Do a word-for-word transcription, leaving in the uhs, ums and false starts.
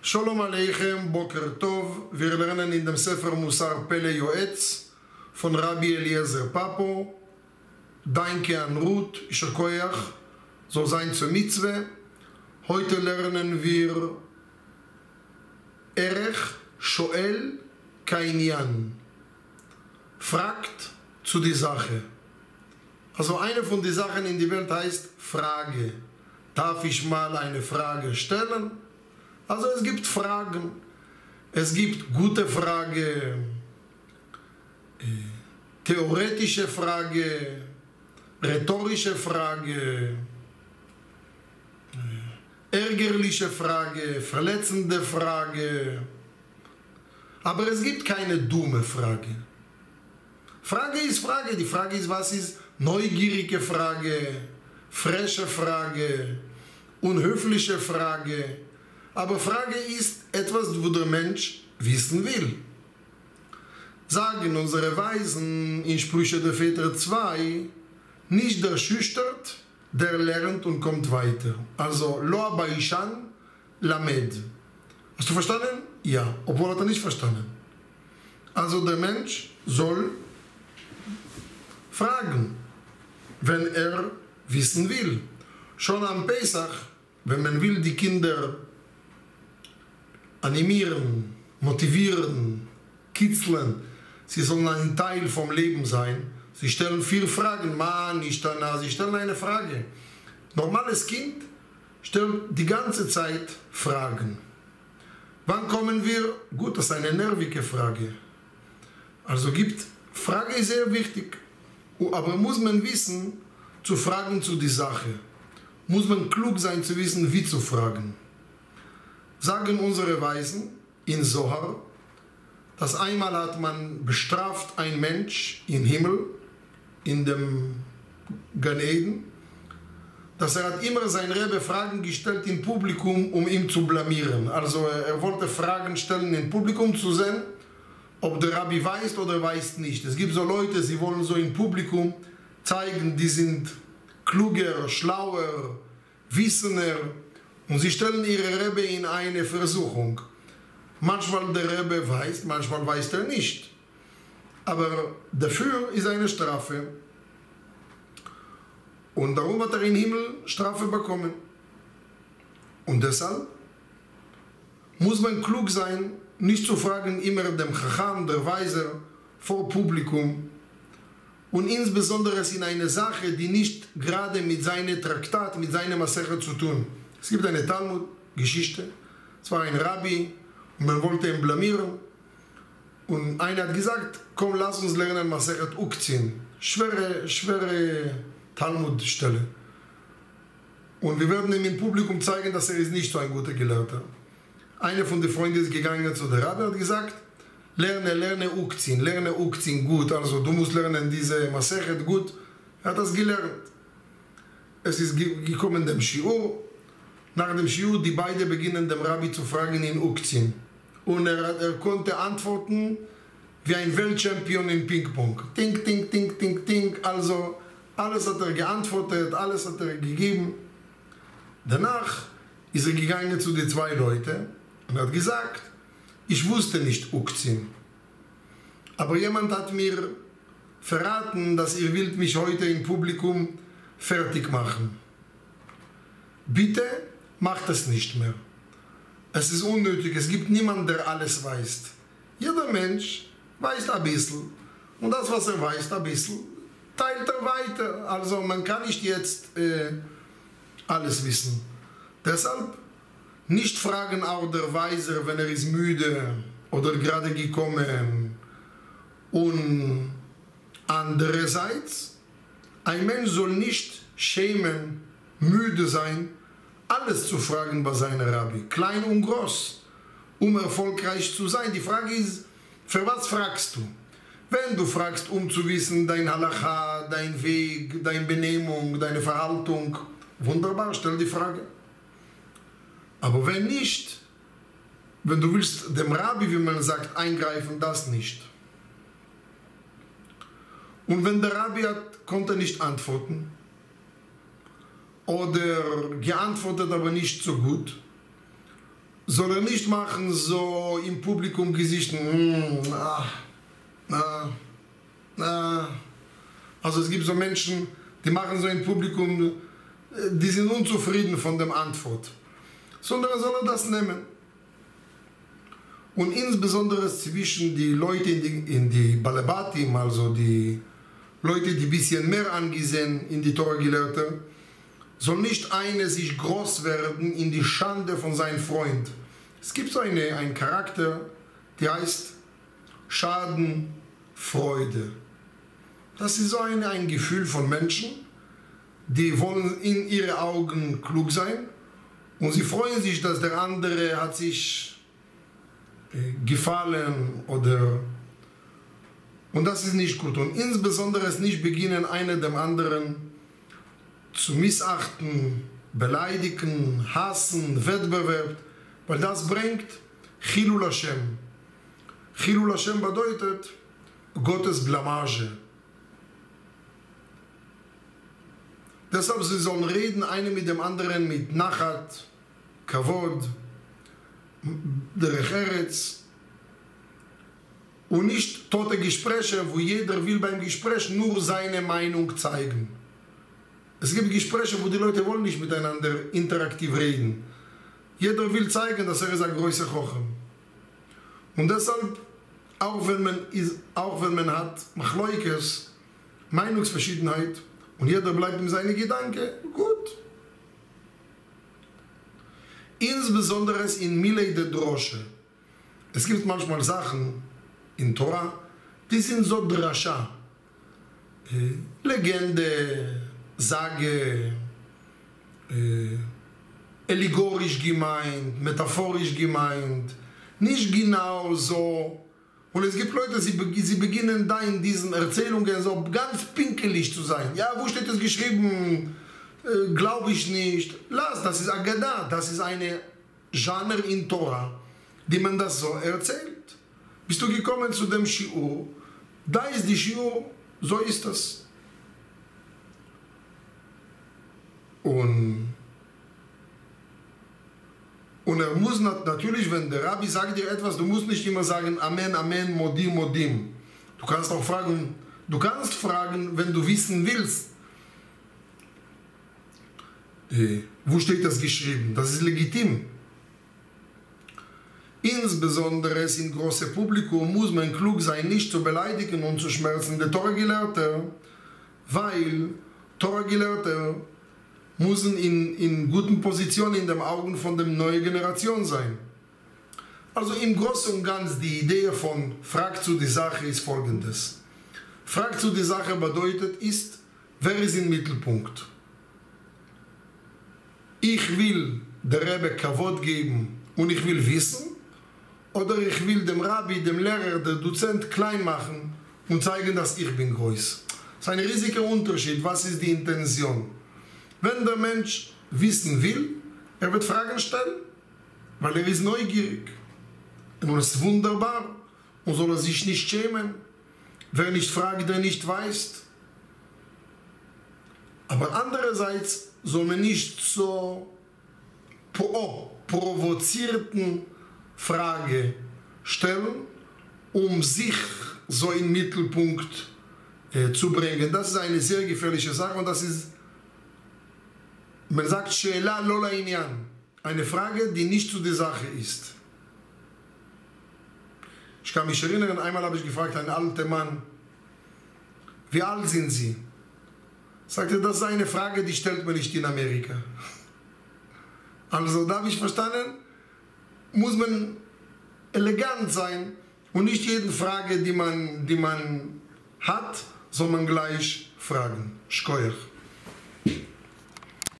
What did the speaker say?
Shalom Aleichem, Boker Tov. Wir lernen in dem Sefer Musar Pele Yoetz von Rabbi Eliezer Papo. Danke an Ruth, Isher Koyach, soll sein zur Mitzwe. Heute lernen wir Erech Shoel Kainyan. Fragt zu die Sache. Also eine von den Sachen in der Welt heißt Frage. Darf ich mal eine Frage stellen? Also es gibt Fragen. Es gibt gute Frage, theoretische Frage, rhetorische Frage, ärgerliche Frage, verletzende Frage. Aber es gibt keine dumme Frage. Frage ist Frage. Die Frage ist, was ist neugierige Frage, freche Frage, unhöfliche Frage. Aber Frage ist etwas, wo der Mensch wissen will. Sagen unsere Weisen in Sprüche der Väter zwei, nicht der schüchtert, der lernt und kommt weiter. Also, lo abaishan lamed. Hast du verstanden? Ja, obwohl hat er nicht verstanden. Also der Mensch soll fragen, wenn er wissen will. Schon am Pesach, wenn man will die Kinder animieren, motivieren, kitzeln, sie sollen ein Teil vom Leben sein. Sie stellen vier Fragen, Mann, ich danach, sie stellen eine Frage. Normales Kind stellt die ganze Zeit Fragen. Wann kommen wir? Gut, das ist eine nervige Frage. Also gibt, Frage ist sehr wichtig. Aber muss man wissen, zu fragen zu die Sache. Muss man klug sein, zu wissen, wie zu fragen. Sagen unsere Weisen in Zohar, dass einmal hat man bestraft ein Mensch im Himmel, in dem Gan Eden, dass er hat immer sein Rebbe Fragen gestellt im Publikum, um ihn zu blamieren. Also er wollte Fragen stellen im Publikum zu sehen, ob der Rabbi weiß oder weiß nicht. Es gibt so Leute, sie wollen so im Publikum zeigen, die sind kluger, schlauer, wissender, und sie stellen ihre Rebbe in eine Versuchung. Manchmal der Rebbe weiß, manchmal weiß er nicht. Aber dafür ist eine Strafe. Und darum hat er im Himmel Strafe bekommen. Und deshalb muss man klug sein, nicht zu fragen immer dem Chacham, der Weiser, vor Publikum. Und insbesondere in eine Sache, die nicht gerade mit seinem Traktat, mit seiner Masechet zu tun. Es gibt eine Talmud-Geschichte. Es war ein Rabbi und man wollte ihn blamieren. Und einer hat gesagt, komm, lass uns lernen Masechet Uktzin. Schwere, schwere Talmud-Stelle. Und wir werden ihm im Publikum zeigen, dass er ist nicht so ein guter Gelehrter. Einer von den Freunden ist gegangen zu der Rabbi und hat gesagt, lerne, lerne Uktzin, lerne Uktzin gut. Also du musst lernen diese Masechet gut. Er hat das gelernt. Es ist gekommen dem Shiur. Nach dem Shiur, die beiden beginnen dem Rabbi zu fragen in Uktzin. Und er, er konnte antworten wie ein Weltchampion in Ping-Pong. Tink, tink, tink, tink, tink. Also alles hat er geantwortet, alles hat er gegeben. Danach ist er gegangen zu den zwei Leuten und hat gesagt, ich wusste nicht Uktzin. Aber jemand hat mir verraten, dass ihr wollt mich heute im Publikum fertig machen. Bitte macht es nicht mehr. Es ist unnötig, es gibt niemanden, der alles weiß. Jeder Mensch weiß ein bisschen. Und das, was er weiß, ein bisschen, teilt er weiter. Also man kann nicht jetzt äh, alles wissen. Deshalb nicht fragen auch der Weiser, wenn er ist müde oder gerade gekommen. Und andererseits, ein Mensch soll nicht schämen, müde sein, alles zu fragen bei seinem Rabbi, klein und groß, um erfolgreich zu sein. Die Frage ist, für was fragst du? Wenn du fragst, um zu wissen, dein Halacha, dein Weg, deine Benehmung, deine Verhaltung, wunderbar, stell die Frage. Aber wenn nicht, wenn du willst dem Rabbi, wie man sagt, eingreifen, das nicht. Und wenn der Rabbi hat, konnte nicht antworten, oder geantwortet, aber nicht so gut, soll er nicht machen, so im Publikum Gesichten, mm, ah, ah, ah. Also es gibt so Menschen, die machen so im Publikum, die sind unzufrieden von der Antwort. Sondern soll er das nehmen. Und insbesondere zwischen die Leute in die, in die Balebatim, also die Leute, die ein bisschen mehr angesehen in die Tora Gelehrte, soll nicht eine sich groß werden in die Schande von seinem Freund. Es gibt so eine, einen Charakter, der heißt Schadenfreude. Das ist so ein, ein Gefühl von Menschen, die wollen in ihren Augen klug sein und sie freuen sich, dass der andere hat sich äh, gefallen oder und das ist nicht gut. Und insbesondere es nicht beginnen, einer dem anderen zu missachten, beleidigen, hassen, Wettbewerb, weil das bringt Chilul Hashem. Chilul Hashem bedeutet Gottes Blamage. Deshalb sie sollen reden, einer mit dem anderen mit Nachat, Kavod, Derech Eretz, und nicht tote Gespräche, wo jeder will beim Gespräch nur seine Meinung zeigen. Es gibt Gespräche, wo die Leute wollen nicht miteinander interaktiv reden. Jeder will zeigen, dass er ist ein größer Kochen. Und deshalb, auch wenn man, ist, auch wenn man hat Machloikes, Meinungsverschiedenheit, und jeder bleibt in seinen Gedanken, gut. Insbesondere in Milei de Drosche. Es gibt manchmal Sachen in Torah, die sind so Drasha. Äh, Legende, Sage, äh, allegorisch gemeint, metaphorisch gemeint, nicht genau so. Und es gibt Leute, sie, sie beginnen da in diesen Erzählungen so ganz pinkelig zu sein. Ja, wo steht es geschrieben? Äh, Glaube ich nicht. Lass, das ist Agadah, das ist eine Genre in Torah, die man das so erzählt. Bist du gekommen zu dem Shiur? Da ist die Shiur, so ist das. Und, und er muss natürlich, wenn der Rabbi sagt dir etwas, du musst nicht immer sagen Amen, Amen, Modim, Modim. Du kannst auch fragen, du kannst fragen, wenn du wissen willst. Äh, wo steht das geschrieben? Das ist legitim. Insbesondere in großem Publikum muss man klug sein, nicht zu beleidigen und zu schmerzen der Torah-Gelehrte, weil Torah-Gelehrte müssen in, in guten Positionen in den Augen von der neuen Generation sein. Also im Großen und Ganzen die Idee von Frag zu die Sache ist folgendes. Frag zu die Sache bedeutet ist, wer ist im Mittelpunkt? Ich will der Rebbe Kavod geben und ich will wissen, oder ich will dem Rabbi, dem Lehrer, der Dozent klein machen und zeigen, dass ich bin groß. Das ist ein riesiger Unterschied. Was ist die Intention? Wenn der Mensch wissen will, er wird Fragen stellen, weil er ist neugierig. Und es ist wunderbar und soll er sich nicht schämen. Wer nicht fragt, der nicht weiß. Aber andererseits soll man nicht so pro provozierten Frage stellen, um sich so in den Mittelpunkt äh, zu bringen. Das ist eine sehr gefährliche Sache und das ist, man sagt, She'ela lo la'inyan, eine Frage, die nicht zu der Sache ist. Ich kann mich erinnern, einmal habe ich gefragt, ein alter Mann, wie alt sind Sie? Sagte, das ist eine Frage, die stellt man nicht in Amerika. Also da habe ich verstanden, muss man elegant sein und nicht jede Frage, die man, die man hat, soll man gleich fragen. Shkoyach.